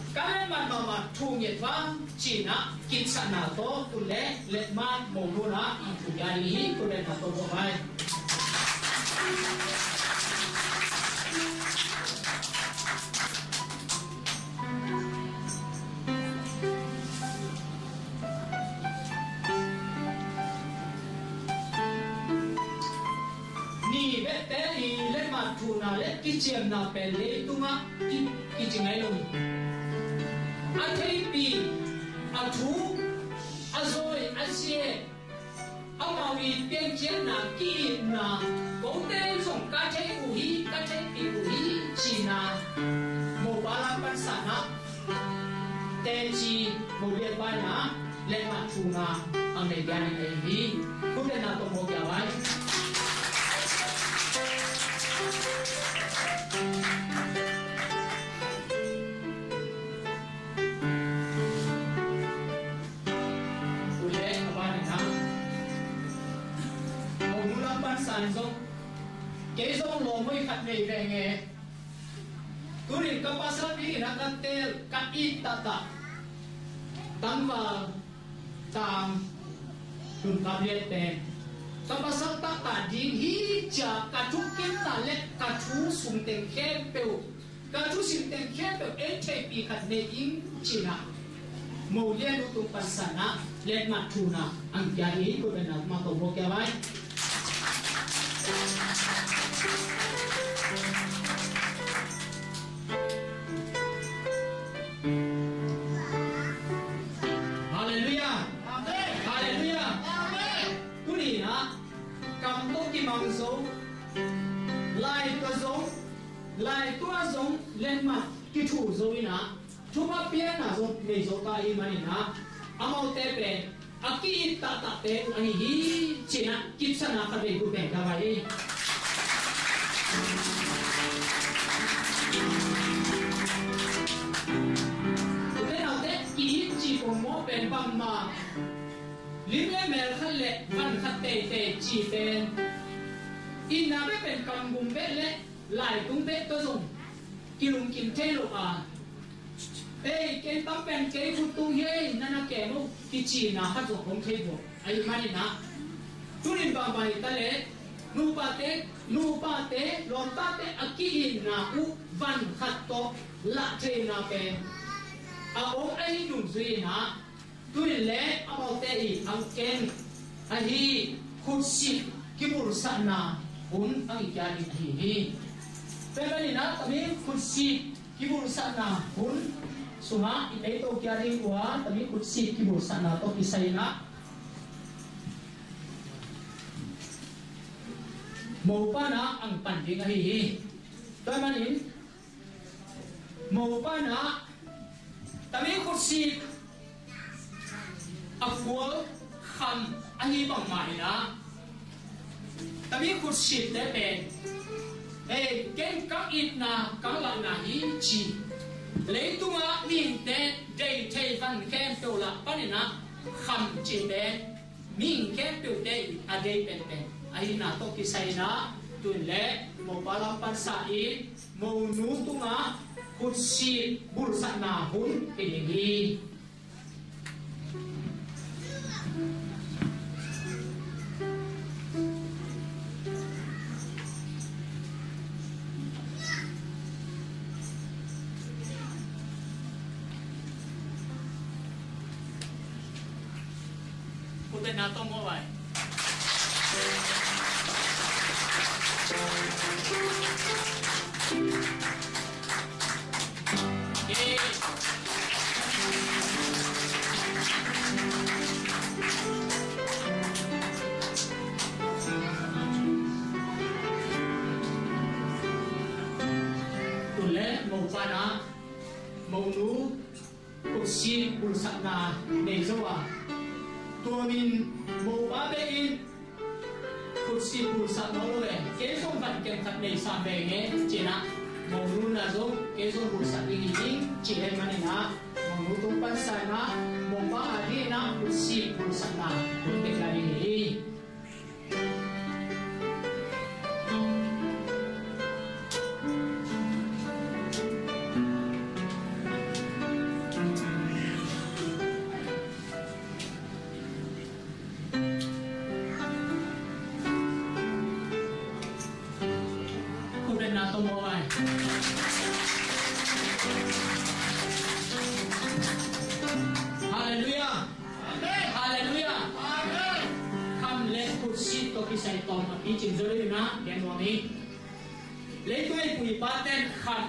cái mà thu nhiệt vang chỉ na kít sa na to tu lệ man mồ luôn á tu gia lý tu lệ na to bộ vai ni bé té ni lệ man thu na lệ kít chiêm na bè lệ tu ngã kít chừng ấy luôn anh thấy pi anh thu rồi anh xe ông bảo vì tiền chiến là kỹ là cố tên dùng cá cháy ủ hí chỉ là một ba năm ban sản á tên chỉ một việc bài á lên mặt thù là anh này gan này hí cũng nên là tổng một cái bài cái dòng lò mới khát này về nghe tôi định các bác sĩ đi là các tel các ít ta tăng vào tăng đừng cảm nhận tên các bác sĩ ta đi hí chả các chú kiếm ta lệ các chú sung tên khéo bèo các chú sung tên khéo bèo em chạy bị khát này in chỉ là màu đen nó tụt bát sản á lên mặt thù na anh kia đi tôi bên nào mà tôi mua cái vậy Hallelujah, Amen, Hallelujah, Amen. Tôi đi na cầm tô kim mang dấu, lại tua dấu lên mặt cái thủ dấu na, chúng ta biết na dấu này dấu ta im này na, amau tepe, aki ta te anh hi chỉ na kịp sa na cái việc của mình cả vậy. Cùng mô bên bằng mà lính em mẹ khăn lệ văn khát tê chỉ bên in na bé bên cầm gồm bé lệ lại cũng bé tôi dùng kìm kìm thế lộ à ê cái tấm bên cái phụ tu ye nana kẻ mô cái chỉ na hát dùng không thế bộ ai mà đi na tu linh bằng bài ta lệ nu ba tế lon ta tế aki na u văn khát to lạ thế na bên ông ấy đúng gì na tôi lẽ ông tây ông ken ahi khut si kibur sana un ang ikani hi pero na kami khut si kibur sana un sunga ito kyari kuha kami khut si kibur sana to kisay na mo pa na ang panding hi tama nin mo pa na tami kursi afual kham ahi bang mai na tami kursi te pe ken ka it na ka la na hi chi le tunga min te dei thei van kem to la panina kham chi te min kem to dei a dei pen pen ahi na to ki sai na tu le mo palam pan sa i mo nu tunga kursi bursa na hun pinigi Putin na to mo bay màu nú kursi bursa na nei zoa tuamin màu ba be in kursi bursa no le ke som van ken khat nei sa be nge china màu nú na zo ke som bursa ni ni chi he mane na màu nú tum pan sa na màu ba adi na kursi bursa na kun te kari ni Hallelujah. Hallelujah. Kham le put si to ki sai tom api chin zori na gen wami. Le tu ai pui paten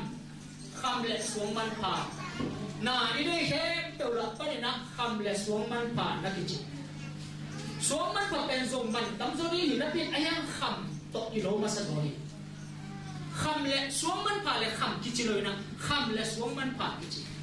kham le suang man pa. Na ni dei he to la pa ni na kham le suang man pa na ki chi. Suang man pa pen zong man tam zori ni na pin ayang kham to i lo ma sa doi. Kham le suang man pa le kham ki chi loi na kham le suang man pa ki chi.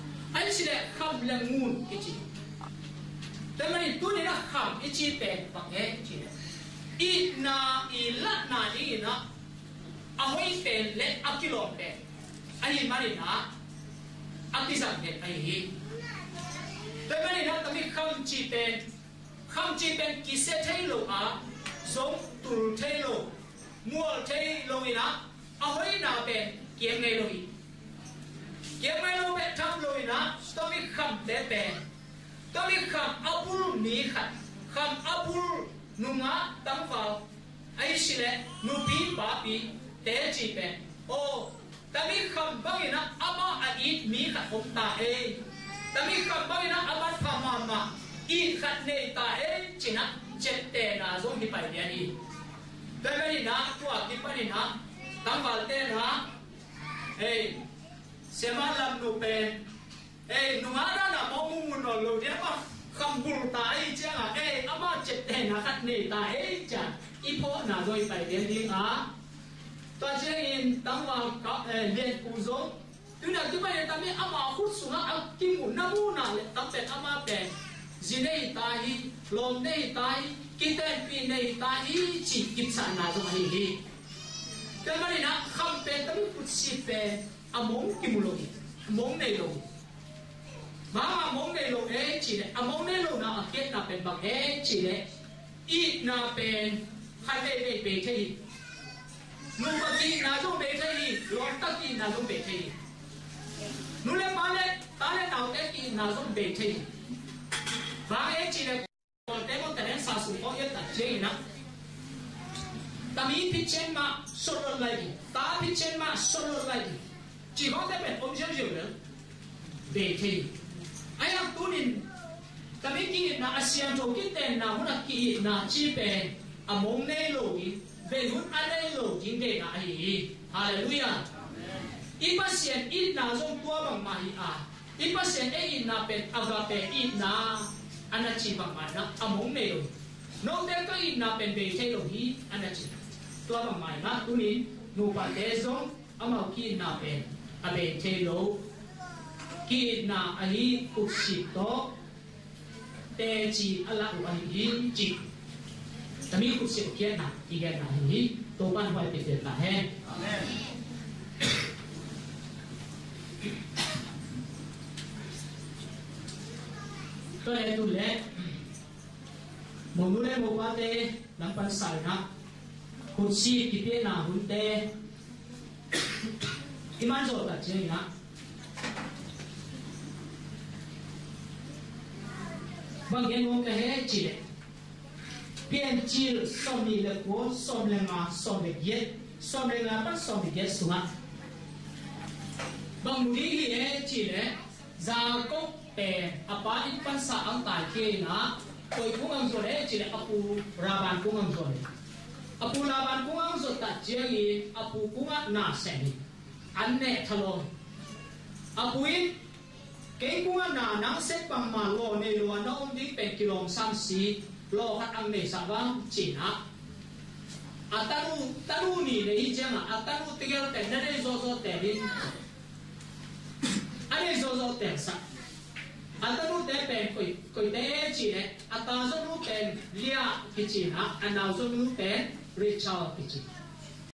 Ai si le kham le ngun ki chi.แต่มันนี่ตัวนี้นะคำอีจีเป็นปักเอ๋จีเนี่ยอีน่าอีละน่านี่นะเอาไว้เป็นเล็กอักกิโลเป็นไอ้มันนี่นะอักกิสังเป็นไอ้ฮีแต่มันนี่นะแต่มีคำจีเป็นกิเซเทโลอาสงตุลเทโลมัวเทโลอีนะเอาไว้น่าเป็นเกี่ยงไงโลอีเกี่ยงไงโลเป็นทำโลอีนะต้องมีคำเด็ดเป็นตอนนี้คำอับุลนี้ขัดคำอับุลนุ่งะตั้งฟ้าไอ้สิเลนุปีป้าปีเตจีเป็นโอ้ตอนนี้คำบางอย่างนะอามาอีดมีขัดผมตาเอตอนนี้คำบางอย่างนะอามาพามาอีขัดเนตาเอจีนะเจ็ดเตนะส่งที่ไปเดียนี้แต่ไม่ได้นะตัวที่ไปนี่นะตั้งฟ้าเตนะเฮ้เสมาลำนุเป็นนุ่งอะไรนะมองมุนนอลเดียบคำบุรุษตายจ้าอามาเจ็ดเตนะขัดเนตาจ้าอีพ่อน่าโดยไปเรียนดีตอนเช้าอินตั้งว่าเรียนกุศลถึงนั้นที่ไปเรียนตอนนี้อามาขุดสุนัขกินหมูน้ำมูน่ะเลยตั้งแต่อามาเป็นจีเนยตายลมเนยตายกินแต่ปีเนยตายจีกิบสันน่าจะมาดีแต่มาเนี่ยนะคำเป็นตั้งขุดสิเป็นอามงกิมุโลกิมงเนยโลมามงเนยโลจีเนี่ยอามงเนยโลน่ะเก็ตน่ะเป็นบางจีเนี่ยอีน่ะเป็นใครได้เปย์ที่นุ่งปกีน่าจงเบทีลองตะกีน่าจงเบทีนุ่งเล่มาเล่ตาเล่หนาวเตกีน่าจงเบทีบางจีเนี่ยก่อนเต้ก็แต่เล่นสาสุเขาเยอะตัดเจนะตามีพิเชนมาสโลไลด์ตาพิเชนมาสโลไลด์จีเขาได้เป็นองค์เจ้าอยู่เลยเบทีไอ้ยังตัวนี้ตามีกีน่าอาเซียนโจกิเตนน่าหุ่นกีน่าจีเป็นอมงเนโลกีเบลุนอะไรโลจิงเดน่าฮีฮาเลลูยาอีปัสเซียนอีน่าจงตัวบังมาฮีอาอีปัสเซียนอีน่าเป็นอากาเปอีน่าอันนั้นจีบังมานะอมงเนโลน้องเด็กก็อีน่าเป็นเบเทโลฮีอันนั้นจีตัวบังมานะตัวนี้นูปาเตซงอามากีน่าเป็นอเบเทโลกีน่าอฮีอุสิโตเตจีอัลลาอุอันฮีจีแต่มีคุณเสียเพี้ยนหนักอีกอย่างนี้ตัวบ้านไว้เป็นเดือนละแห่ก็เลยดูแลมองดูแลบอกว่าเตหลังปันสายนะคุณซีกิเปียนาหุ่นเตอิมันโจตัดเจนะบางอย่างมองแค่จีเลยเพียงจีลสมนิเลกัวสมเลงาสมเลเกตสมเลงาปันสมเลเกตสุนัขบางทีเอจีเลจาก็เป็นอปาอิปันสาอังตายเกนะตัวกุ้งอังโซเลจีเลอปูราบันกุ้งอังโซเลอปูราบันกุ้งอังโซตัดเจียกีอปูกุ้งอังนาเซนิอันเนทลงอปูอิเก่งกุ้งอังนานังเซ็ตบังมาโลในโลน้องดีเป็นกิโล34โลหัดอังเนสาบังจีนะอัตานูนี่เลยจังอัตานูติเกลแต่นั่นเองโซแต่ดินอันนี้โซแต่สักอัตานูแต่เป็นคุยแต่จีเนี่ยอัตาโซนูเป็นเลียกิจีนะอันนั้นโซนูเป็นริชาร์ดกิจี